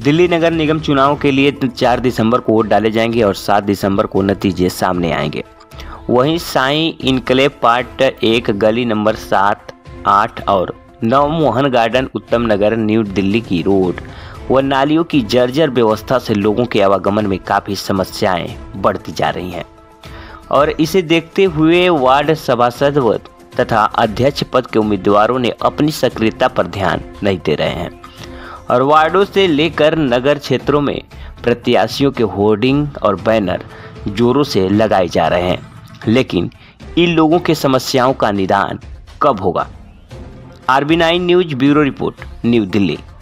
दिल्ली नगर निगम चुनाव के लिए 4 दिसंबर को वोट डाले जाएंगे और 7 दिसंबर को नतीजे सामने आएंगे। वहीं साई इनकलेव पार्ट 1 गली नंबर 7, 8 और 9 मोहन गार्डन उत्तम नगर न्यू दिल्ली की रोड व नालियों की जर्जर व्यवस्था से लोगों के आवागमन में काफ़ी समस्याएं बढ़ती जा रही हैं और इसे देखते हुए वार्ड सभासद तथा अध्यक्ष पद के उम्मीदवारों ने अपनी सक्रियता पर ध्यान नहीं दे रहे हैं और वार्डों से लेकर नगर क्षेत्रों में प्रत्याशियों के होर्डिंग और बैनर जोरों से लगाए जा रहे हैं, लेकिन इन लोगों के समस्याओं का निदान कब होगा? RB9 news bureau report, New Delhi.